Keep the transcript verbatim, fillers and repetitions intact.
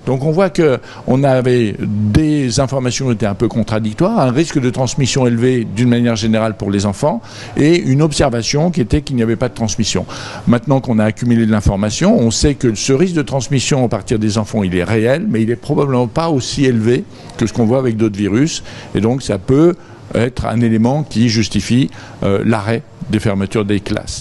Donc on voit qu'on avait des informations qui étaient un peu contradictoires, un risque de transmission élevé d'une manière générale pour les enfants et une observation qui était qu'il n'y avait pas de transmission. Maintenant qu'on a accumulé de l'information, on sait que ce risque de transmission à partir des enfants, il est réel, mais il n'est probablement pas aussi élevé que ce qu'on voit avec d'autres virus. Et donc ça peut être un élément qui justifie euh, l'arrêt des fermetures des classes.